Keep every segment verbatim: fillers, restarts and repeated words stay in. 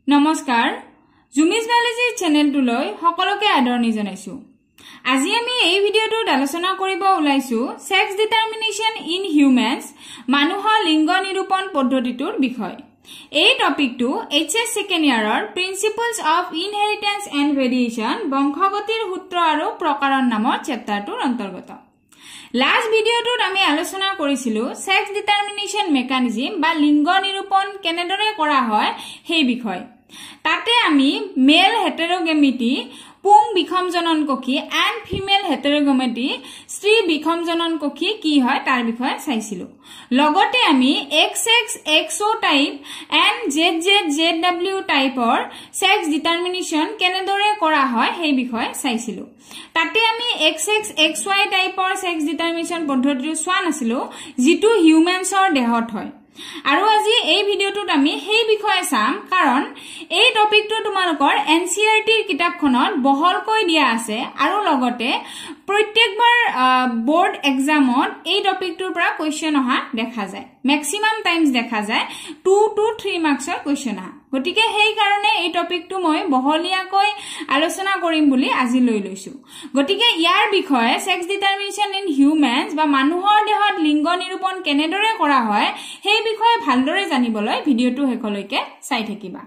নমস্কাৰ জুমিস বায়োলজি চেনেলটোলৈ সকলোকে আদৰণি জনাইছো। আজি আমি এই ভিডিঅটোত আলোচনা কৰিব ওলাইছো সেক্স ডিটাৰমিনেশন ইন হিউম্যানস মানুহৰ লিংগ নিৰূপণ পদ্ধতিটোৰ বিষয়। এই টপিকটো এইচএস সেকেন্ড ইয়াৰৰ principles of inheritance and variation বংশগতিৰ সূত্ৰ আৰু প্ৰকাৰণ নামৰ চেপ্টাৰটোৰ অন্তৰ্গত। লাষ্ট ভিডিঅটোত আমি আলোচনা কৰিছিলো সেক্স ডিটাৰমিনেশন মেকানিজম বা লিংগ নিৰূপণ কেনেদৰে কৰা হয় সেই বিষয়। তাতে আমি মেল হেটেৰোগেমিটি পুং বিখম জনন কক্ষী এণ্ড ফিমেল হেটেৰোগেমিটি স্ত্ৰী বিখম জনন কক্ষী কি হয় তাৰ বিষয়ে চাইছিলো। লগতে আমি X X X O' type and Z Z Z W টাইপৰ সেক্স ডিটাৰমিনেশন কেনেদৰে কৰা হয় সেই বিষয়ে চাইছিলো। তাতে আমি এক্স এক্স এক্স ৱাই টাইপৰ সেক্স ডিটাৰমিনেশন পদ্ধতিটো চোৱা নাছিলো যিটো হিউম্যানছৰ দেহত হয়। আৰু আজি এই ভিডিঅটোত আমি সেই বিষয়ে চাম কাৰণ এই টপিকটো তোমালোকৰ এনসিআৰটিৰ কিতাপখনত বহলকৈ দিয়া আছে আৰু লগতে প্ৰত্যেকবাৰ বোৰ্ড এক্সামত এই টপিকটোৰ পৰা কোৱেশ্চন অহা দেখা যায়। ম্যাক্সিমাম টাইমছ দেখা যায় টু টু থ্ৰী মাৰ্কছৰ কোৱেশ্চন আহা। গতিকে সেই কাৰণে এই টপিকটো মই বহলিয়াকৈ আলোচনা কৰিম বুলি আজি লৈ লৈছো। গতিকে ইয়াৰ বিষয়ে সেক্স ডিটাৰমিনেশন ইন হিউম্যানস বা মানুহৰ দেহত লিংগ নিৰূপণ কেনেদৰে কৰা হয় সেই বিষয়ে ভালদৰে জানিবলৈ ভিডিঅটো শেষলৈকে চাই থাকিবা।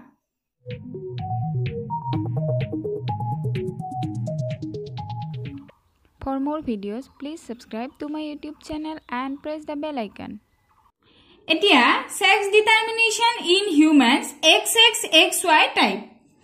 For more videos, please subscribe to my YouTube channel and press the bell icon. এতিয়া sex determination in humans X X X Y type.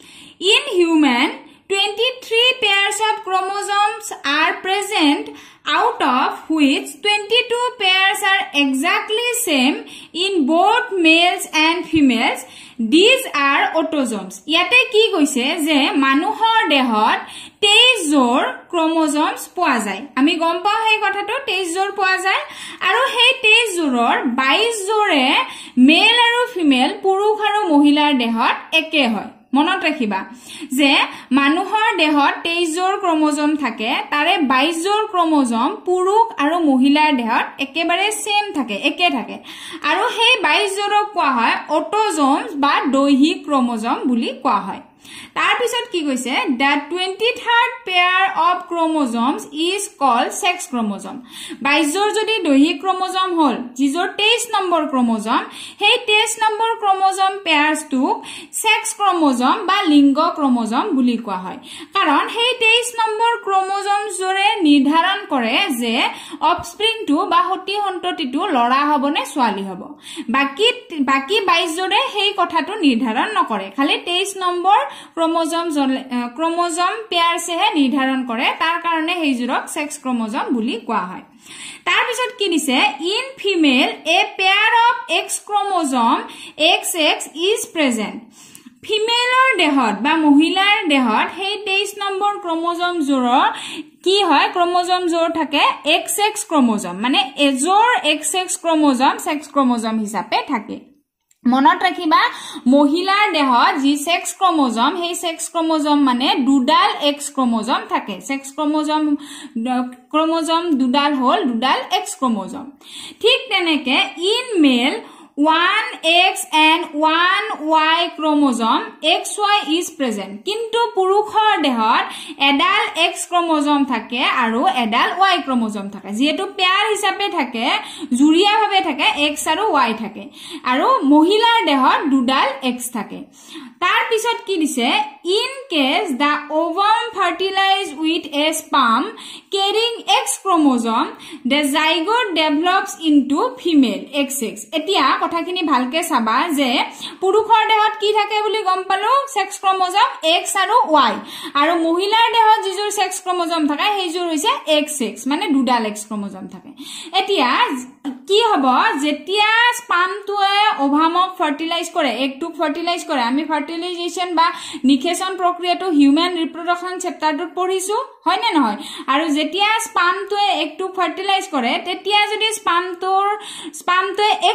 In human, twenty-three pairs of chromosomes are present, out of which twenty-two pairs are exactly same in both males and females. These are autosomes. ইয়াতে কি কৈছে যে মানুহৰ দেহত তেইশ জোৰ ক্ৰোমোজোমছ পোৱা যায়। আমি গম পাওঁ এই কথাটো তেইশ জোৰ পোৱা যায় আৰু সেই তেইশ জোৰৰ বাইশ জোৰে মেল আৰু ফিমেল পুৰুষ আৰু মহিলাৰ দেহত একে হয়। মনত ৰাখিবা যে মানুহৰ দেহত তেইশ জোৰ ক্ৰোমোজোম থাকে, তাৰে বাইশ জোৰ ক্ৰোমোজোম পুৰুষ আৰু মহিলাৰ দেহত একেবাৰে সেম থাকে, একে থাকে আৰু সেই বাইশ জোৰক কোৱা হয় অটোজোমছ বা দৈহিক ক্ৰোমোজোম বুলি কোৱা হয়। তাৰ পিছত কি কৈছে the twenty-third pair of chromosomes is called sex chromosome. বাইশ জোৰ যদি দৈহিক ক্ৰোমোজোম হল যিজোৰ তেইশ নম্বৰ ক্ৰোমোজোম সেই তেইশ নম্বৰ ক্ৰোমোজোম পেয়াৰছটোক সেক্স ক্ৰোমোজোম বা লিংগ ক্ৰোমোজোম বুলি কোৱা হয় কাৰণ সেই তেইশ নম্বৰ ক্ৰোমোজোম জোৰে নিৰ্ধাৰণ কৰে যে অফস্প্ৰিংটো বা সতি সন্ততিটো লৰা হ'ব নে ছোৱালী হ'ব। বাকি বাকি বাইশ জোৰে সেই কথাটো নিৰ্ধাৰণ নকৰে, খালি তেইশ নম্বৰ ক্ৰোমোজোম ক্ৰোমোজোম পেয়াৰছেহে নিৰ্ধাৰণ কৰে, তাৰ কাৰণে সেইজোৰক সেক্স ক্ৰোমোজোম বুলি কোৱা হয়। তাৰ পিছত কি দিছে in female a pair of X chromosome X X is present. ফিমেলৰ দেহত বা মহিলাৰ দেহত সেই তেইশ নম্বৰ ক্ৰোমোজোম জোৰৰ কি হয় ক্ৰোমোজোম জোৰ থাকে এক্স এক্স ক্ৰোমোজোম, মানে এজোৰ X X chromosome sex chromosome হিচাপে থাকে। মনত ৰাখিবা মহিলাৰ দেহত যি সেক্স ক্ৰোমোজোম সেই সেক্স ক্ৰোমোজোম মানে দুডাল এক্স ক্ৰোমোজোম থাকে। সেক্স ক্ৰোমোজোম ক্ৰোমোজোম দুডাল হল দুডাল এক্স ক্ৰোমোজোম। ঠিক তেনেকে in male one X and one Y chromosome X Y is present. কিন্তু পুৰুষৰ দেহত এডাল X chromosome থাকে আৰু এডাল Y chromosome থাকে। যেহেতু পেয়াৰ হিচাপে থাকে জুৰিয়া ভাবে থাকে X আৰু Y থাকে আৰু মহিলাৰ দেহত দুডাল X থাকে। তাৰ পিছত কি দিছে in case the ovum fertilized with a sperm carrying X chromosome the zygote develops into female X X. এতিয়া কথাখিনি ভালকে চাবা যে পুৰুষৰ দেহত কি থাকে বুলি গম পালো সেক্স ক্ৰোমোজোম X আৰু Y আৰু মহিলাৰ দেহত যিজোৰ সেক্স ক্ৰোমোজোম থাকে সেইজোৰ হৈছে X X, মানে দুডাল X ক্ৰোমোজোম থাকে। এতিয়া কি হ'ব যেতিয়া স্পামটোৱে ওভামক ফাৰ্টিলাইজ কৰে, এগটোক ফাৰ্টিলাইজ কৰে, আমি ফাৰ্টিলাইজেশ্যন বা নিষেচন প্ৰক্ৰিয়াটো হিউম্যান ৰিপ্ৰডাকশন চেপ্টাৰটোত পঢ়িছো হয় নে নহয়। আৰু যেতিয়া স্পামটোৱে এগটোক ফাৰ্টিলাইজ কৰে তেতিয়া যদি স্পামটোৰ স্পামটোৱে এক্স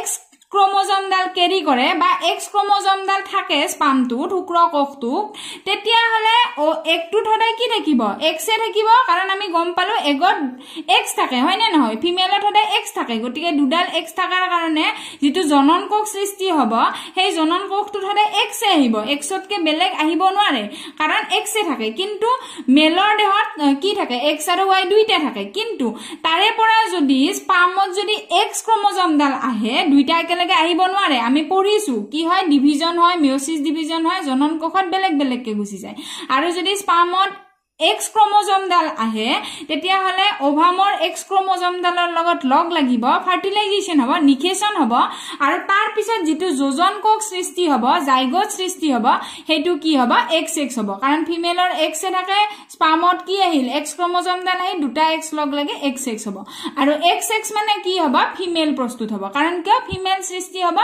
ক্রোমোজোমডাল ক্যারি কৰে বা এক্স ক্রোমোজোমডাল থাকে স্পামটোত শুক্র কোষটোত তেতিয়া হলে ও একটো সদায় কি থাকিব এক্স এ থাকিব কাৰণ আমি গম পালো এগত এক্স থাকে হয় না নহয় ফিমেলত সদায় এক্স থাকে গটিকে দুডাল এক্স থাকাৰ কাৰণে যেটো জনন কোষ সৃষ্টি হ'ব সেই জনন কোষটো সদায় এক্স এ আহিব এক্সতকে বেলেগ আহিব নোৱাৰে কাৰণ এক্স এ থাকে কিন্তু মেলৰ দেহত কি থাকে এক্স আৰু ওয়াই দুইটা থাকে কিন্তু তাৰে পৰা যদি স্পামত যদি এক্স ক্রোমোজোমডাল আহে দুইটা একেলগে আহিব নোৱাৰে আমি পঢ়িছো কি হয় ডিভিজন হয় মিয়োসিস ডিভিজন হয় জনন কোষত বেলেগ বেলেগকে গুচি যায় আৰু যদি স্পামত এক্স ক্রোমোজোমডাল আহে তেতিয়া হলে ওভামৰ এক্স ক্রোমোজোমডালৰ লগত লগ লাগিব ফাৰ্টিলাইজেশন হ'ব নিকেশন হ'ব আৰু তাৰ পিছত যেটো যোজন কোষ সৃষ্টি হ'ব জাইগোট সৃষ্টি হ'ব হেতু কি হ'ব এক্স এক্স হ'ব কাৰণ ফিমেলৰ এক্স এ থাকে স্পামত কি আহিল এক্স ক্রোমোজোমডাল আহি দুটা এক্স লগ লাগে এক্স এক্স হ'ব আৰু এক্স এক্স মানে কি হ'ব ফিমেল প্ৰস্তুত হ'ব কাৰণ কিয় ফিমেল সৃষ্টি হ'ব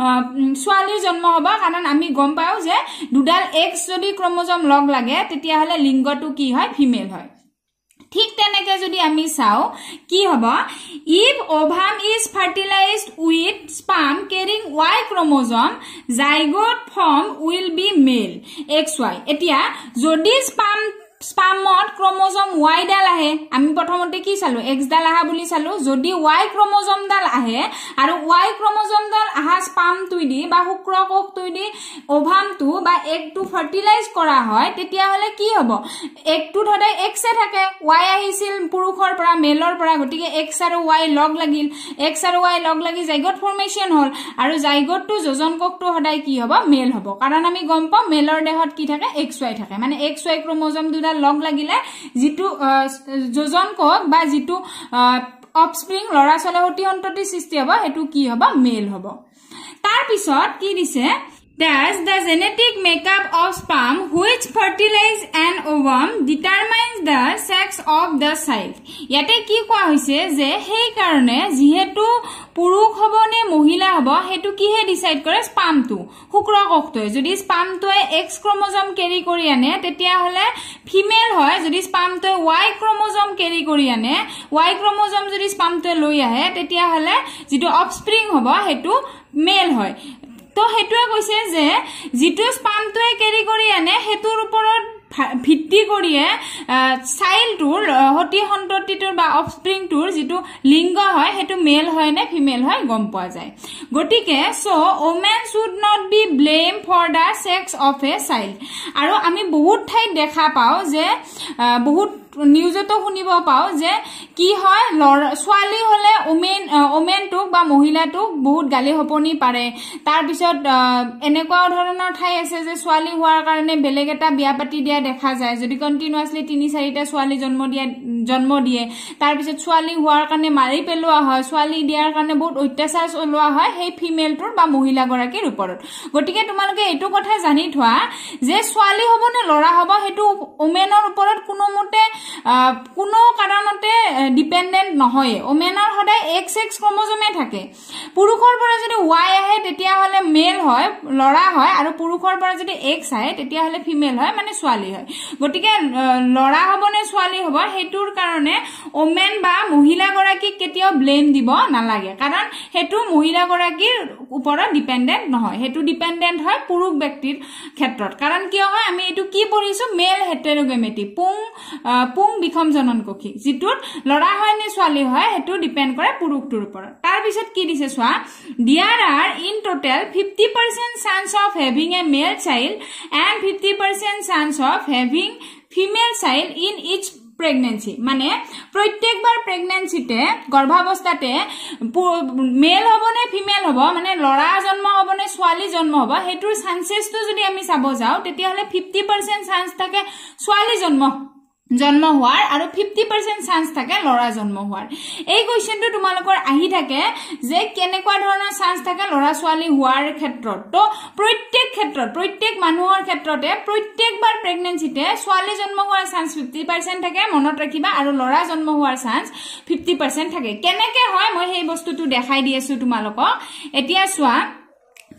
ছোৱালীৰ জন্ম হ'ব কাৰণ আমি গম পাও যে দুডাল এক্স যদি ক্রোমোজোম লগ লাগে তেতিয়া হলে লিংগটো কি হয় ফিমেল হয় ঠিক তেনেকে যদি আমি চাও কি হবা if ovum is fertilized with sperm carrying Y chromosome zygote form will be male X Y এতিয়া যদি sperm স্পামত ক্রোমোজোম Y ডাল আহে আমি প্ৰথমতে কি চালো X ডাল আহা বুলি চালো যদি Y ক্রোমোজোম ডাল আহে আৰু Y ক্রোমোজোম ডাল আহা স্পাম তুইদি বা শুক্র কোষ তুইদি ওভাম টু বা এগ টু ফাৰ্টিলাইজ কৰা হয় তেতিয়া হলে কি হ'ব এগ টু সদায় X এ থাকে Y আহিছিল পুৰুষৰ পৰা মেলৰ পৰা গটিকে X আৰু Y লগ লাগিল X আৰু Y লগ লাগি জাইগোট ফৰ্মেশন হল আৰু জাইগোটটো যোজন কোষটো সদায় কি হ'ব মেল হ'ব কাৰণ আমি গম পাও মেলৰ দেহত কি থাকে X Y থাকে মানে X Y ক্রোমোজোম দুটা লগ লাগিলে যেটো যোজন কোষ বা যেটো অফস্প্রিং লৰা চলে হতি অন্ততি সৃষ্টি হ'ব হেতু কি হ'ব মেল হ'ব তাৰ পিছত কি দিছে Thus, the genetic makeup of sperm which fertilize an ovum determines the sex of the child. ইয়াতে কি কোৱা হৈছে যে সেই কাৰণে যেহেতু পুৰুষ হ'ব নে মহিলা হ'ব হেতু কিহে ডিসাইড কৰে স্পামটো শুক্ৰ কোষটো যদি স্পামটোৱে এক্স ক্রোমোজোম ক্যাৰি কৰি আনে তেতিয়া হলে ফিমেল হয় যদি স্পামটোৱে ওয়াই ক্রোমোজোম ক্যাৰি কৰি আনে ওয়াই ক্রোমোজোম যদি স্পামটোৱে লৈ আহে তেতিয়া হলে যেটো অফস্প্রিং হ'ব হেতু মেল হয় তো হেতুৱে কৈছে যে যেটো স্পামটোৱে ক্যাৰি কৰি আনে হেতুৰ ওপৰত ভিত্তি কৰিয়ে চাইল্ডটোৰ হতি সন্ততিটোৰ বা অফস্প্রিংটোৰ যেটো লিংগ হয় হেতু মেল হয় নে ফিমেল হয় গম পোৱা যায় গটিকে so women should not be blame for the sex of a child আৰু আমি বহুত ঠাই দেখা পাও যে বহুত নিউজতো শুনিব পাও যে কি হয় ছোৱালী হলে ওমেন ওমেনটোক বা মহিলাটোক বহুত গালি হপনি পাৰে তাৰ পিছত এনেকুৱা ধৰণৰ ঠাই আছে যে ছোৱালী হোৱাৰ কাৰণে বেলেগ এটা বিয়া পাতি দিয়া দেখা যায় যদি কন্টিনিউয়াসলি তিনি চাৰিটা ছোৱালী জন্ম দিয়া জন্ম দিয়ে তাৰ পিছত ছোৱালী হোৱাৰ কাৰণে মাৰি পেলোৱা হয় ছোৱালী দিয়াৰ কাৰণে বহুত অত্যাচাৰ চলোৱা হয় সেই ফিমেলটোৰ বা মহিলা গৰাকীৰ ওপৰত গটিকে তোমালোকে এটো কথা জানি থোৱা যে ছোৱালী হ'ব নে লৰা হ'ব হেতু ওমেনৰ ওপৰত কোনো মতে কোনো কাৰণতে ডিপেন্ডেন্ট নহয় ওমেনৰ সদায় এক্স এক্স ক্রোমোজোমে থাকে পুৰুষৰ পৰা যদি ওয়াই আহে তেতিয়া হলে মেল হয় লৰা হয় আৰু পুৰুষৰ পৰা যদি এক্স আহে তেতিয়া হলে ফিমেল হয় মানে ছোৱালী হয় গটিকে লৰা হ'ব নে ছোৱালী হ'ব হেতুৰ কাৰণে ওমেন বা মহিলা গৰাকী কেতিয়াও ব্লেম দিব নালাগে কাৰণ হেতু মহিলা গৰাকীৰ ওপৰত ডিপেন্ডেন্ট নহয় হেতু ডিপেন্ডেন্ট হয় পুৰুষ ব্যক্তিৰ ক্ষেত্ৰত কাৰণ কিয় হয় আমি এটো কি পঢ়িছো মেল হেটেৰোগেমেটি পুং পুং বিখম জনন কোষী যেটোত লৰা হয় নে ছোৱালী হয় হেতু ডিপেন্ড কৰে পুৰুষটোৰ ওপৰত তাৰ পিছত কি দিছে সোৱা there are in total fifty percent chance of having a male child and fifty percent chance of having female child in each pregnancy মানে প্ৰত্যেকবাৰ প্ৰেগন্যান্সিতে গৰ্ভাৱস্থাতে মেল হ'ব নে ফিমেল হ'ব মানে লৰা জন্ম হ'ব নে ছোৱালী জন্ম হ'ব হেতুৰ চান্সেসটো যদি আমি চাব যাও তেতিয়া হলে fifty percent চান্স থাকে ছোৱালী জন্ম জন্ম হোৱাৰ আৰু fifty percent চান্স থাকে লৰা জন্ম হোৱাৰ এই কোৱেশ্চনটো তোমালোকৰ আহি থাকে যে কেনেকুৱা ধৰণৰ চান্স থাকে লৰা ছোৱালী হোৱাৰ ক্ষেত্ৰত তো প্ৰত্যেক ক্ষেত্ৰত প্ৰত্যেক মানুহৰ ক্ষেত্ৰতে প্ৰত্যেকবাৰ প্ৰেগন্যান্সিতে ছোৱালী জন্ম হোৱাৰ চান্স fifty percent থাকে মনত ৰাখিবা আৰু লৰা জন্ম হোৱাৰ চান্স fifty percent থাকে কেনেকৈ হয় মই সেই বস্তুটো দেখাই দি আছো তোমালোকক এতিয়া চোৱা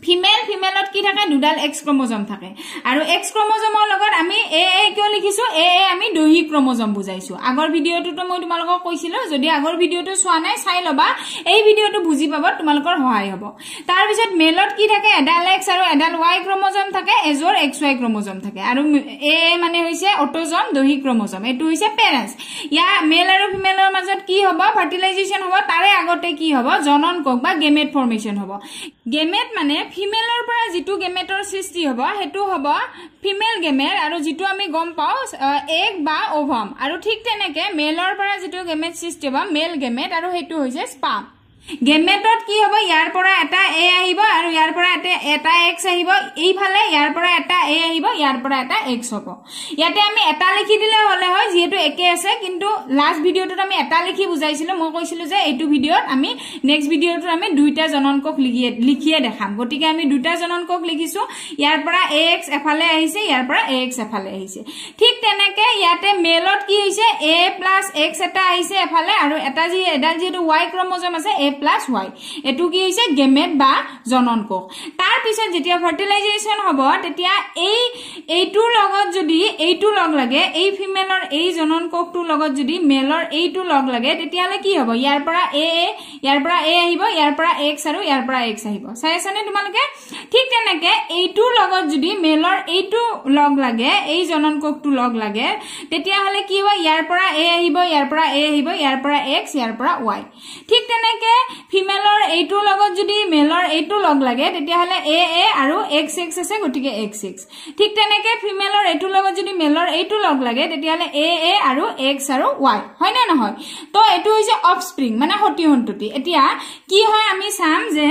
ফিমেল ফিমেলত কি থাকে দুডাল এক্স ক্ৰোমোজম থাকে আৰু এক্স ক্ৰোমোজমৰ লগত আমি এ এ কিয় লিখিছো এ এ আমি দৈহিক ক্ৰোমোজম বুজাইছো আগৰ ভিডিওটো মই তোমালোকক কৈছিলো যদি আগৰ ভিডিওটো চোৱা নাই চাই লবা এই ভিডিওটো বুজি পাব তোমালোকৰ সহায় হ'ব তাৰ পিছত মেলত কি থাকে এডাল এক্স আৰু এডাল ওয়াই ক্ৰোমোজম থাকে এজৰ এক্স ওয়াই ক্ৰোমোজম থাকে আৰু এ মানে হৈছে অটোজম দৈহিক ক্ৰোমোজম এটো হৈছে পেৰেন্টস ইয়া মেল আৰু ফিমেলৰ মাজত কি হ'ব ফাৰ্টিলাইজেশন হ'ব তাৰে আগতে কি হ'ব জনন কক বা গেমেট ফৰ্মেশন হ'ব গেমেট মানে ফিমেলৰ পৰা যেটো গেমেটৰ সৃষ্টি হ'ব হেতু হ'ব ফিমেল গেমেট আৰু যেটো আমি গম পাও এগ বা ওভাম আৰু ঠিক তেনেকে মেলৰ পৰা যেটো গেমেট সৃষ্টি হ'ব মেল গেমেট আৰু হেতু হৈছে স্পাৰ্ম গেমেটত কি হ'ব ইয়াৰ পৰা এটা এ আহিব আৰু ইয়াৰ পৰা এটা এটা এক্স আহিব এইফালে ইয়াৰ পৰা এটা এ আহিব ইয়াৰ পৰা এটা এক্স হ'ব ইয়াতে আমি এটা লিখি দিলে হলে হয় যেহেতু একে আছে কিন্তু লাস্ট ভিডিওটোত আমি এটা লিখি বুজাইছিলো মই কৈছিলো যে এইটো ভিডিওত আমি নেক্সট ভিডিওটোত আমি দুইটা জননকক লিখি লিখিয়ে দেখাম গটিকে আমি দুইটা জননকক লিখিছো ইয়াৰ পৰা এক্স এফালে আহিছে ইয়াৰ পৰা এক্স এফালে আহিছে ঠিক তেনেকে ইয়াতে মেলত কি হৈছে এ প্লাস এক্স এটা আহিছে এফালে আৰু এটা যি এডাল যেটো ওয়াই ক্ৰোমোজম আছে এ প্লাস ওয়াই এটু কি হৈছে গেমেট বা জননকক তাৰ পিছত যেতিয়া ফাৰ্টিলাইজেশন হ'ব তেতিয়া এই এইটো লগত যদি এইটো লগ লাগে এই ফিমেলৰ এই জননককটো লগত যদি মেলৰ এইটো লগ লাগে তেতিয়া হলে কি হ'ব ইয়াৰ পৰা এ এ ইয়াৰ পৰা এ আহিব ইয়াৰ পৰা এক্স আৰু ইয়াৰ পৰা এক্স আহিব চাইছানে তোমালোকে ঠিক তেনেকে এইটো লগত যদি মেলৰ এইটো লগ লাগে এই জননককটো লগ লাগে তেতিয়া হলে কি হ'ব ইয়াৰ পৰা এ আহিব ইয়াৰ পৰা এ আহিব ইয়াৰ পৰা এক্স ইয়াৰ পৰা ওয়াই ঠিক তেনেকে ফিমেলৰ এইটো লগত যদি মেলৰ এইটো লগ লাগে তেতিয়া হলে এ এ আৰু এক্স এক্স আছে গটিকে এক্স এক্স ঠিক তেনেকে ফিমেলৰ এইটো লগত যদি মেলৰ এইটো লগ লাগে তেতিয়া হলে এ এ আৰু এক্স আৰু ওয়াই হয় না নহয় তো এটো হৈছে অফস্প্ৰিং মানে হতি হন্ততি এতিয়া কি হয় আমি চাম যে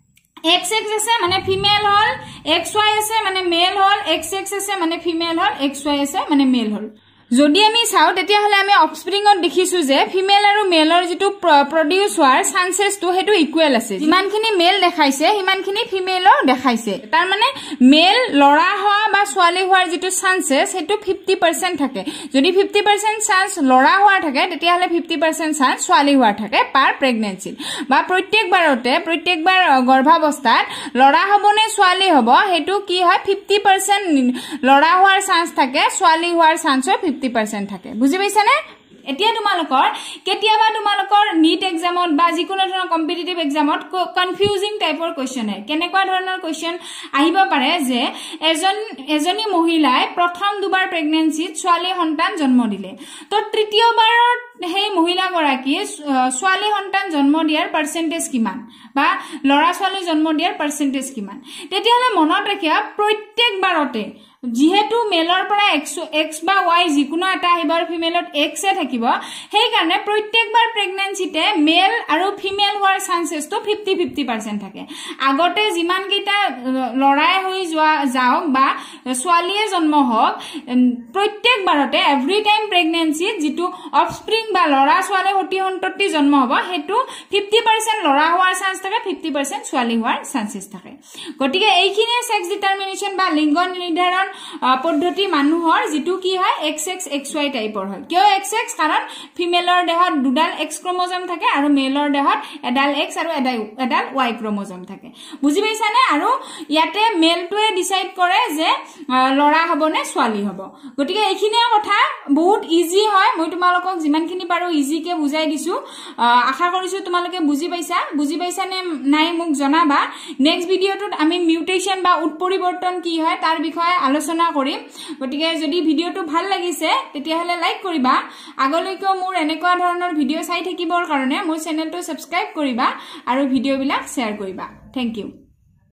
এক্স এক্স আছে মানে ফিমেল হল এক্স ওয়াই আছে মানে মেল হল এক্স এক্স আছে মানে ফিমেল হল এক্স ওয়াই আছে মানে মেল হল যদি আমি চাও তেতিয়া হলে আমি অফস্প্ৰিংত দেখিছো যে ফিমেল আৰু মেলৰ যেটো প্ৰডিউস হোৱাৰ চান্সেস তো হেতু ইকুৱেল আছে যিমানখিনি মেল দেখাইছে হিমানখিনি ফিমেলৰ দেখাইছে তাৰ মানে মেল লৰা হোৱা বা ছোৱালী হোৱাৰ যেটো চান্সেস হেতু fifty percent থাকে যদি fifty percent চান্স লৰা হোৱাৰ থাকে তেতিয়া হলে fifty percent চান্স ছোৱালী হোৱাৰ থাকে পাৰ প্ৰেগনেন্সি বা প্ৰত্যেকবাৰতে প্ৰত্যেকবাৰ গৰ্ভাৱস্থাত লৰা হবনে ছোৱালী হব হেতু কি হয় fifty percent লৰা হোৱাৰ চান্স থাকে ছোৱালী হোৱাৰ চান্স fifty percent থাকে বুজি পাইছানে এতিয়া তোমালোকৰ কেতিয়াবা তোমালোকৰ নীট এক্সামত বা যিকোনো ধৰণৰ কম্পিটিটিভ এক্সামত কনফিউজিং টাইপৰ কোৱেশ্চন আহে কেনেকুৱা ধৰণৰ কোৱেশ্চন আহিব পাৰে যে এজন এজনী মহিলাই প্ৰথম দুবাৰ প্ৰেগনেন্সিত ছোৱালী সন্তান জন্ম দিলে তো তৃতীয়বাৰত সেই মহিলা গৰাকী ছোৱালী সন্তান জন্ম দিয়াৰ পাৰ্চেন্টেজ কিমান বা লৰা ছোৱালী জন্ম দিয়াৰ পাৰ্চেন্টেজ কিমান তেতিয়াহলে মনত ৰাখিবা প্ৰত্যেকবাৰতে যেহেতু মেলৰ পৰা এক্স বা ওয়াই যিকোনো এটা আহিব আৰু ফিমেলত এক্স এ থাকিব সেই কাৰণে প্ৰত্যেকবাৰ প্ৰেগনেন্সিতে মেল আৰু ফিমেল হোৱাৰ চান্সেস তো fifty fifty percent থাকে আগতে যিমান কেইটা লৰাই হৈ যোৱা যাওক বা ছোৱালীয়ে জন্ম হওক প্ৰত্যেকবাৰতে এভৰি টাইম প্ৰেগনেন্সিত যেটো অফস্প্ৰিং বা লৰা ছোৱালী হতি হন্ততি জন্ম হ'ব হেতু fifty percent লৰা হোৱাৰ চান্স থাকে fifty percent ছোৱালী হোৱাৰ চান্সেস থাকে গটিকে এইখিনি সেক্স ডিটাৰমিনেশন বা লিংগ নিৰ্ধাৰণ পদ্ধতি মানুহৰ যেটো কি হয় এক্স এক্স এক্স ওয়াই টাইপৰ হয় কিয় এক্স এক্স কাৰণ ফিমেলৰ দেহত দুডাল এক্স ক্ৰোমোজম থাকে আৰু মেলৰ দেহত এডাল এক্স আৰু এডাল ওয়াই ক্ৰোমোজম থাকে বুজি পাইছানে আৰু ইয়াতে মেলটোৱে ডিসাইড কৰে যে লৰা হ'ব নে ছোৱালী হ'ব গটিকে এইখিনিয়ে কথা বহুত ইজি হয় মই তোমালোকক যিমানখিনি পাৰো ইজিকে বুজাই দিছো আশা কৰিছো তোমালোকে বুজি পাইছা বুজি পাইছা নে নাই মোক জনাবা নেক্সট ভিডিওটোত আমি মিউটেশন বা উৎপৰিবৰ্তন কি হয় তাৰ বিষয়ে আলোচনা কৰিম গটিকে যদি ভিডিওটো ভাল লাগিছে তেতিয়া হলে লাইক কৰিবা আগলৈকে মোৰ এনেকুৱা ধৰণৰ ভিডিও চাই থাকিবৰ কাৰণে মোৰ চেনেলটো সাবস্ক্ৰাইব কৰিবা আৰু ভিডিওবিলাক শেয়াৰ কৰিবা থ্যাংক ইউ